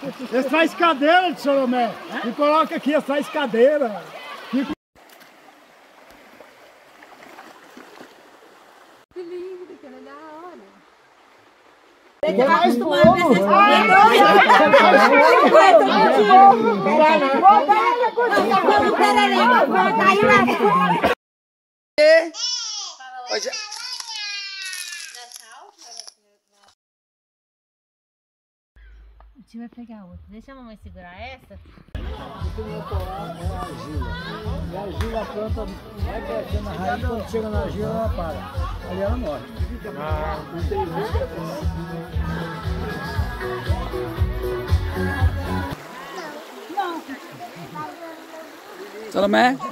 Eles traz cadeira de Solomé. E coloca aqui, eles traz cadeira. Que lindo, que legal, olha. Tem mais fogo. O tio vai pegar outra. Deixa a mamãe segurar essa. E a argila, a planta vai crescendo na raiz, quando chega na argila ela para. Ali ela morre. Salomé?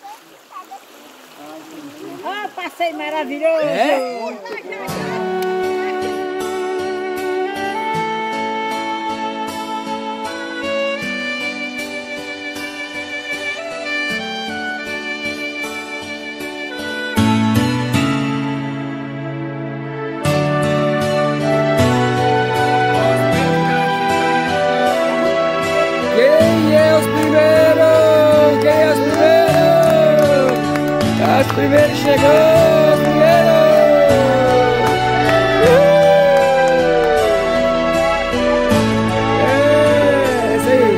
Ah, passei maravilhoso! Quem é os primeiros? Quem é os primeiros? Os primeiros chegou, os primeiros! É, isso aí!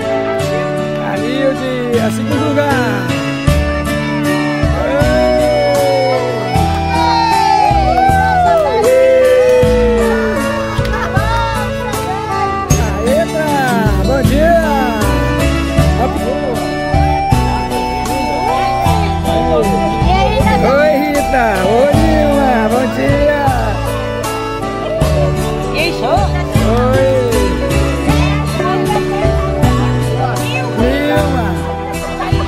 Anilde, a segundo lugar! Bom dia! Oi, Rita! Oi, Nilma! Bom dia! Oi! Nilma!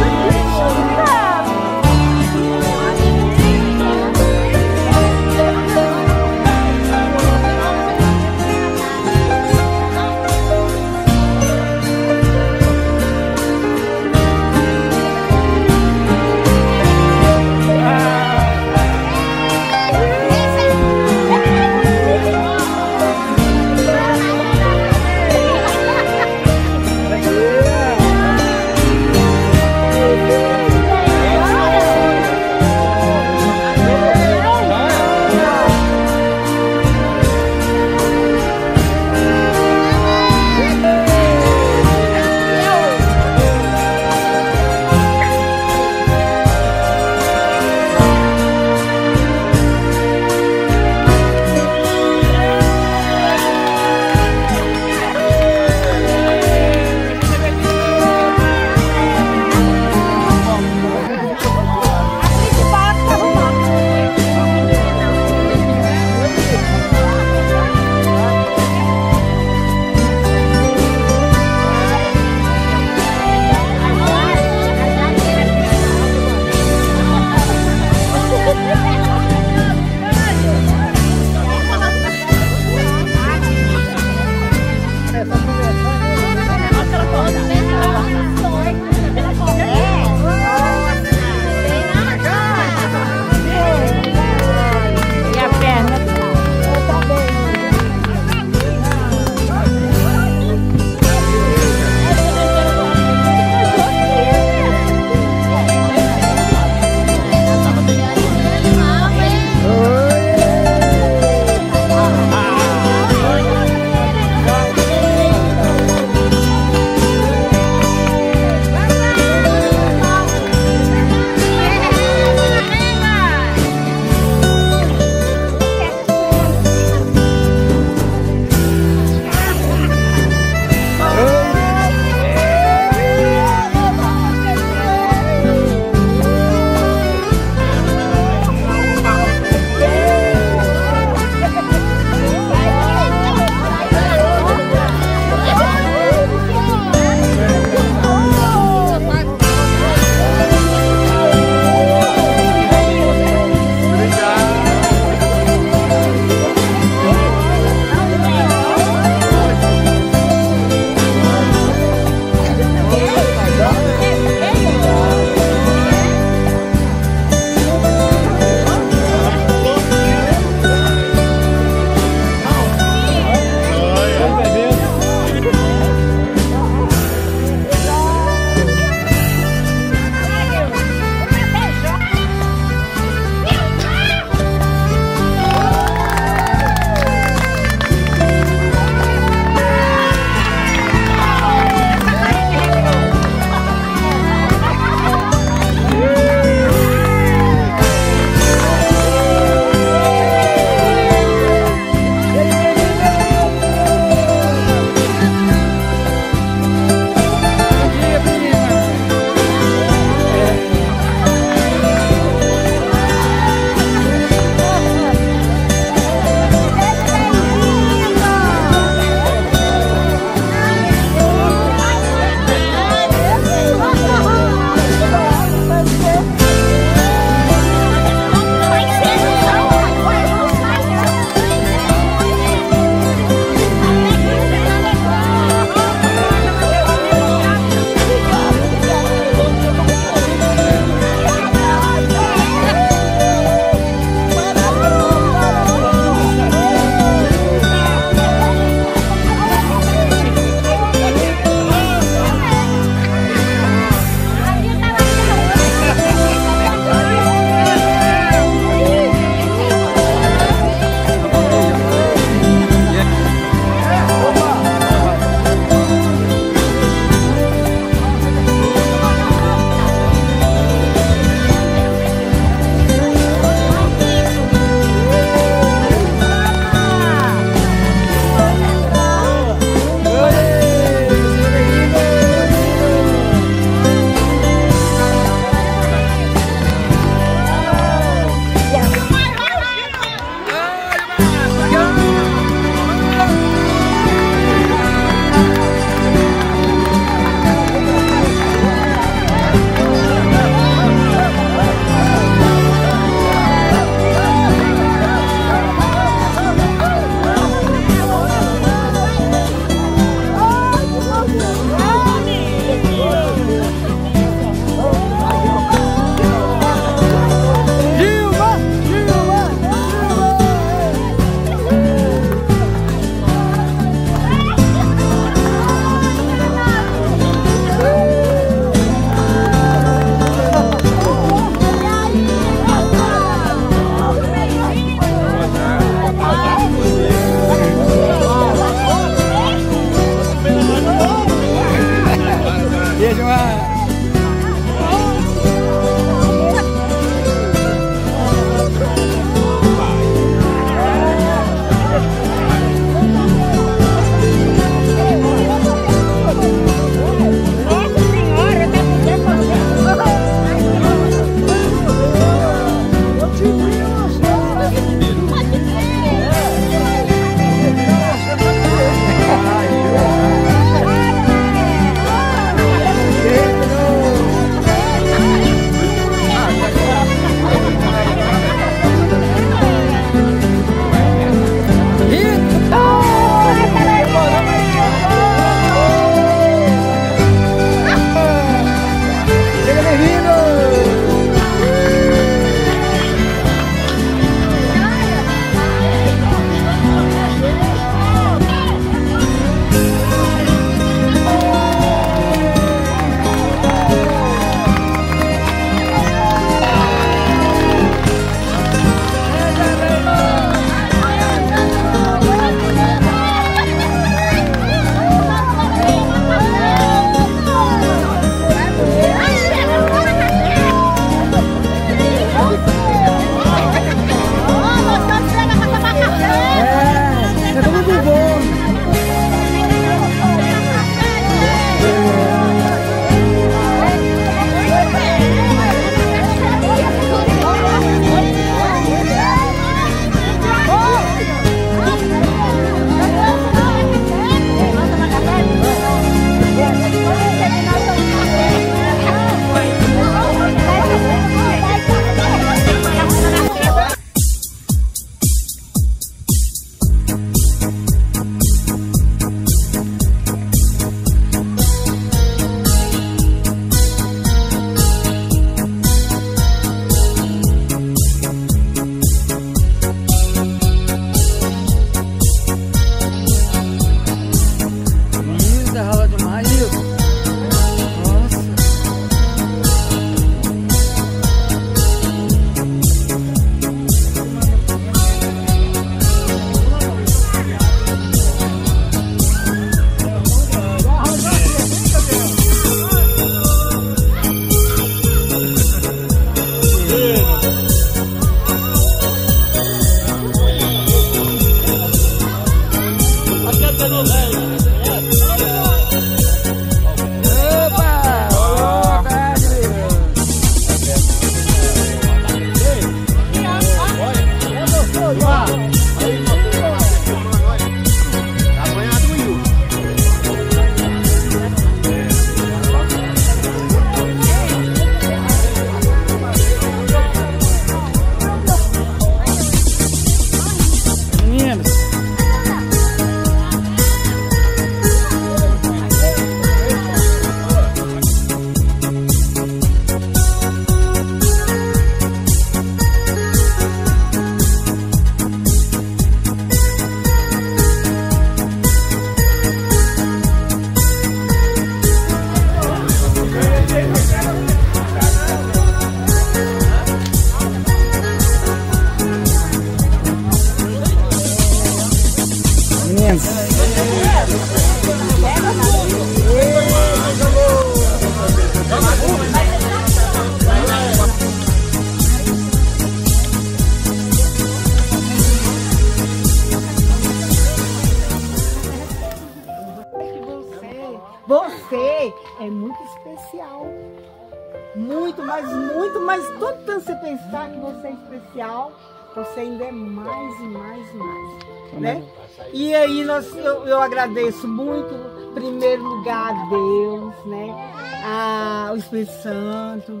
você é muito especial. Muito, mas todo tanto você pensar que você é especial, você ainda é mais e mais e mais, né? E aí eu agradeço muito, em primeiro lugar, a Deus, né? O Espírito Santo,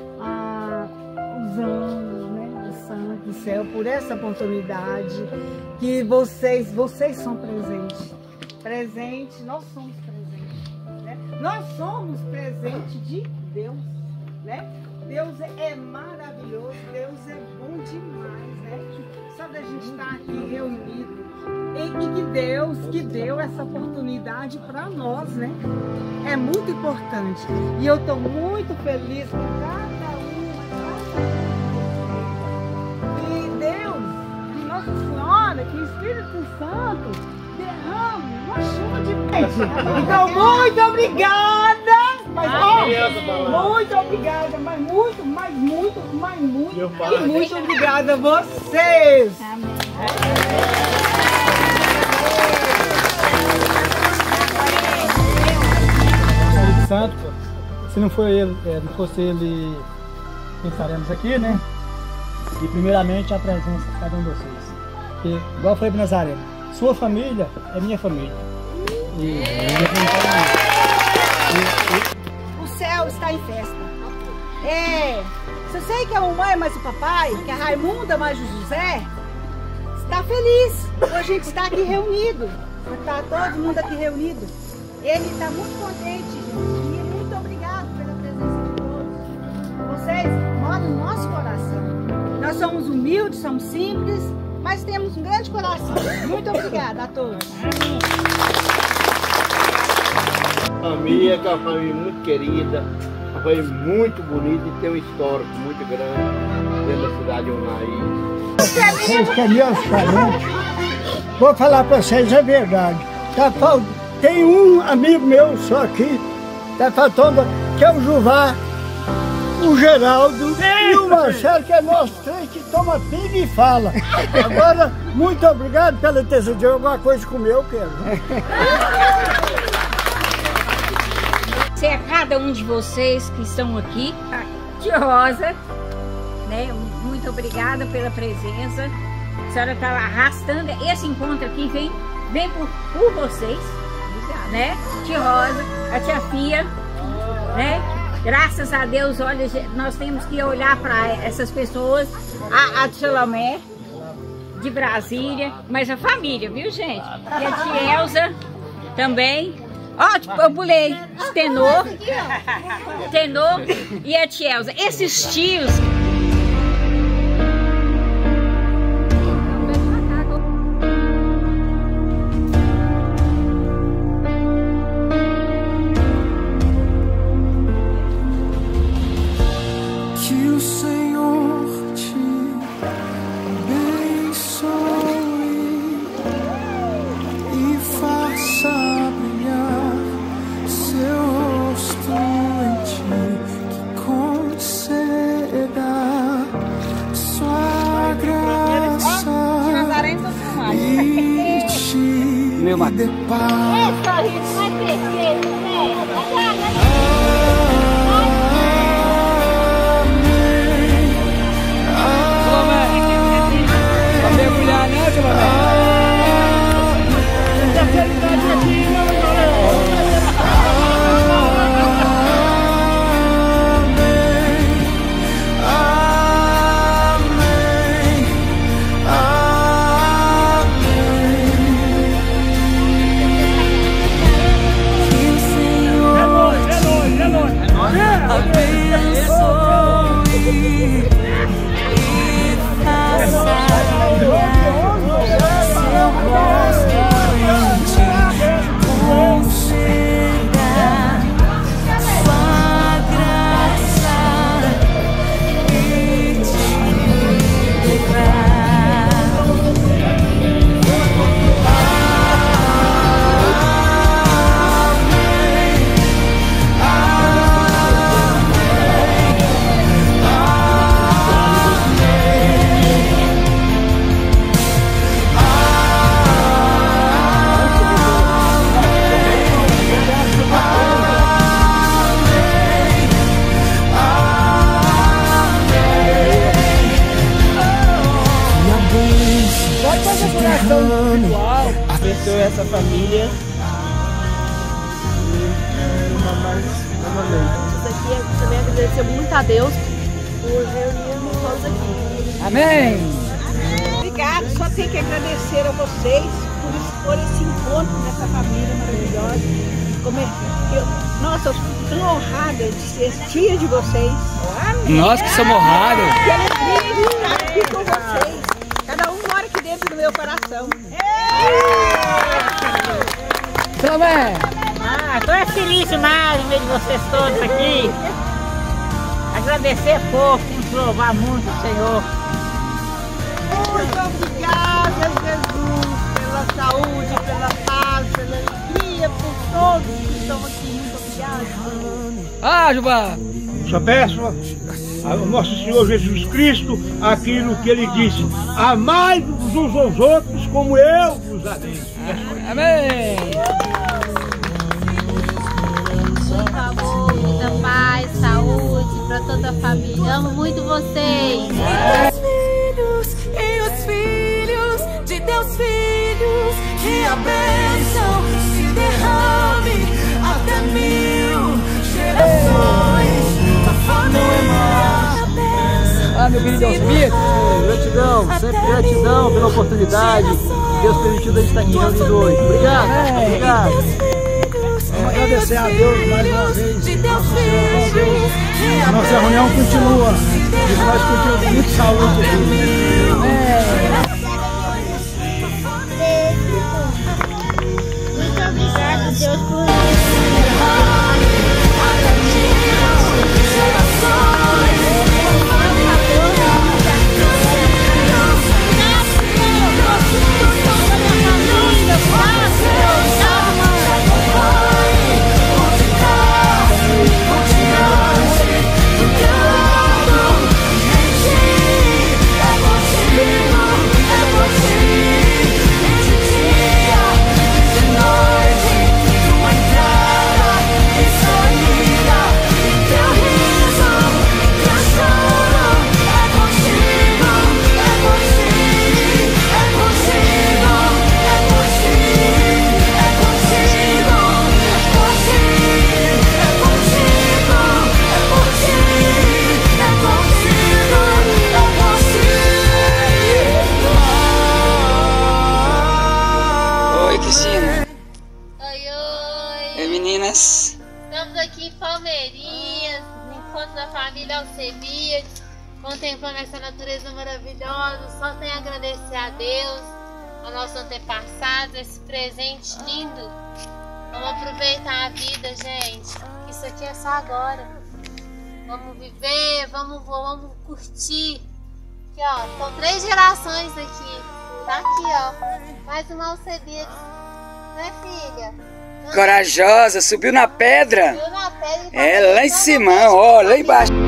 os anjos, né? O Santo do céu, por essa oportunidade que vocês são presentes. Nós somos presentes, né? Nós somos presente de Deus, né? Deus é maravilhoso, Deus é bom demais, né? Só da gente estar aqui reunido e que deu essa oportunidade para nós, né? É muito importante. E eu estou muito feliz com cada uma. E Deus, que Nossa Senhora, que o Espírito Santo derrame uma chuva de peixe. Então, muito obrigada! Mas, muito obrigada, mas muito obrigada a vocês! Amém. Espírito Santo, se não for ele, não fosse ele, pensaremos aqui, né? E primeiramente a presença de cada um de vocês. Porque, igual eu falei para Nazaré, sua família é minha família. O céu está em festa. Eu sei que a mamãe mais o papai, que a Raimunda mais o José, está feliz por a gente estar aqui reunido. Está todo mundo aqui reunido. Ele está muito contente, gente. E muito obrigado pela presença de todos. Vocês moram no nosso coração. Nós somos humildes, somos simples, mas temos um grande coração. Muito obrigada a todos. Família, que é uma família muito querida, uma família muito bonita e tem um histórico muito grande dentro da cidade de Unai. Vocês que é meus parentes, vou falar para vocês a verdade. Tem um amigo meu só aqui, tá faltando, que é o Juvá, o Geraldo e o Marcelo, que é nós três que toma pinga e fala. Agora, muito obrigado pela atenção de alguma coisa comer, eu quero. A cada um de vocês que estão aqui, a tia Rosa, né? Muito obrigada pela presença. A senhora está arrastando esse encontro aqui, vem por vocês, né? Tia Rosa, a tia Fia, né? Graças a Deus, olha, nós temos que olhar para essas pessoas, a tia Lomé, de Brasília, mas a família, viu, gente? E a tia Elza também. Ó, eu pulei tenor e a tia Elza. Esses tios... Que o Senhor te abençoe e faça brilhar seu rosto em ti, que conceda sua graça e te dê paz. espiritual, abençoe essa família. Isso aqui é também agradecer muito a Deus por reunirmos todos aqui. Amém! Obrigado, só tenho que agradecer a vocês por esse encontro nessa família maravilhosa. Nossa, eu fico tão honrada de ser tia de vocês. Nós que somos honrados. Que alegria de estar aqui com vocês. Cada um mora aqui dentro do meu coração. Tomé! Tô feliz demais no meio de vocês todos aqui. Agradecer pouco, temos que louvar muito o Senhor. Muito obrigada, Jesus, pela saúde, pela paz, pela alegria, por todos que estão aqui. Muito obrigada. Juba! Só peço ao nosso Senhor Jesus Cristo aquilo que Ele disse: amai-vos uns aos outros como eu vos amei. Amém! Muito amor, muita paz, saúde para toda a família. Amo muito vocês. E os filhos de teus filhos, que a bênção se derrame até 1000 gerações. Tua família, Ah, meu querido Alcimito! Gratidão, sempre gratidão pela oportunidade. Deus permitiu a gente estar aqui reunido hoje. Obrigado, obrigado. Agradecer a Deus mais uma vez. Nossa reunião continua. E nós continuamos com muita saúde Muito obrigada, Deus, por isso. Meninas, Estamos aqui em Palmeirinhas, no encontro da família Alcemias, contemplando essa natureza maravilhosa. Só tenho a agradecer a Deus, aos nossos antepassados, esse presente lindo. Vamos aproveitar a vida, gente. Isso aqui é só agora. Vamos viver, vamos curtir. Aqui, ó, são 3 gerações aqui. Tá aqui, ó, mais uma Alcemias, né, filha? corajosa, subiu na pedra. Subiu na pedra. É, lá em cima, ó, lá embaixo.